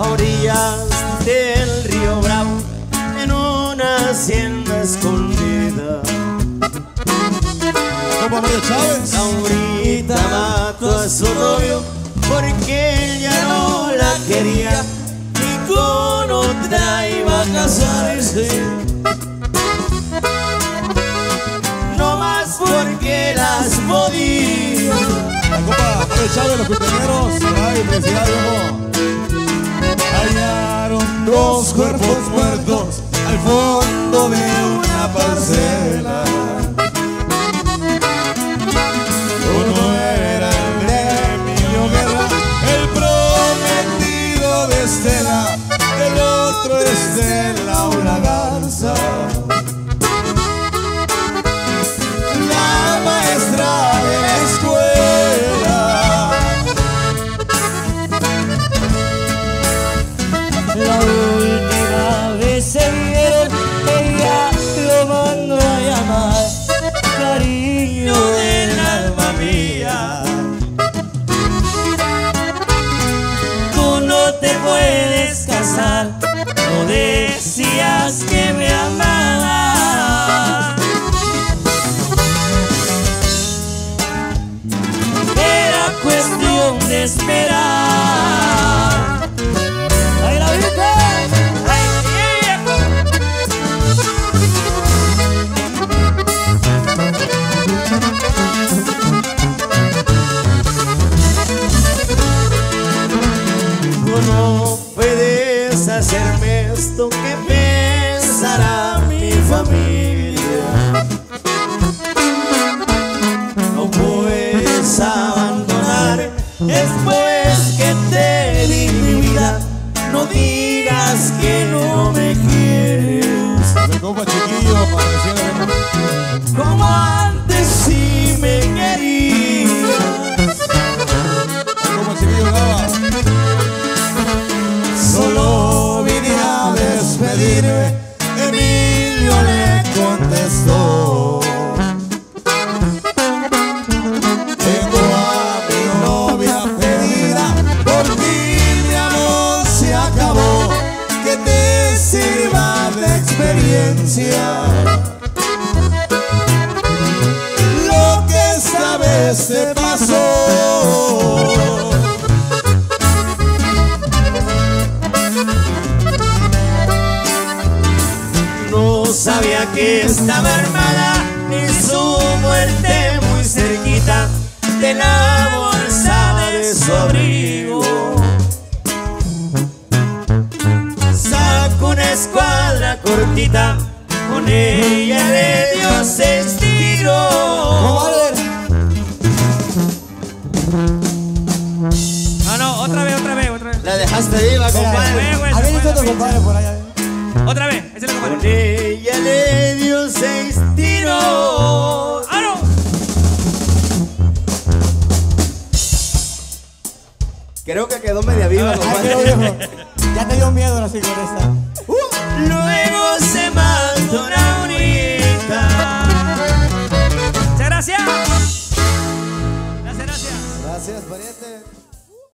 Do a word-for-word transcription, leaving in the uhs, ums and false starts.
orillas del río Bravo, en una hacienda escondida. Laurita mató a su novio porque él ya no la quería y con otra iba a casarse. No más porque las podía. La copa para el Chávez, los compañeros. Ay, felicidades, viejo. Hallaron dos cuerpos muertos al fondo de una parcela. Uno era el de Emilio Guerra, el prometido de Estela. El otro es de Laura Garza, la maestra de la escuela. La última vez se vieron, ella lo mandó a llamar cariño del alma mía. Tú no te puedes casar, no decías que me amabas. Era cuestión de esperar. ¡Ay, la vida! ¡Ay, viejo! Tú no puedes hacerme esto, que pensará mi familia. No puedes abandonar después que te di mi vida. No digas que no me quieres. Se copa chiquillo para decirle como antes sí me querías. como chiquillo daba. Solo vine a despedirme, Emilio le contestó. Tengo a mi novia pedida, por ti mi amor se acabó. Que te sirva de experiencia lo que esta vez te pasó. No sabía que estaba armada, ni su muerte muy cerquita de la bolsa de su abrigo. Sacó una escuadra cortita, con ella le dio seis tiros. No, no, otra vez, otra vez, otra vez. La dejaste viva, compadre. A ver, otro compadre por allá. Otra vez, ese es el Con compadre. ella le dio seis tiros. ¡Ah, no! Creo que quedó media viva, Ay, compadre. pero viejo, ya te dio miedo la sincronista. Luego se mató Laurita. Muchas gracias. Gracias, gracias. Gracias, pariente.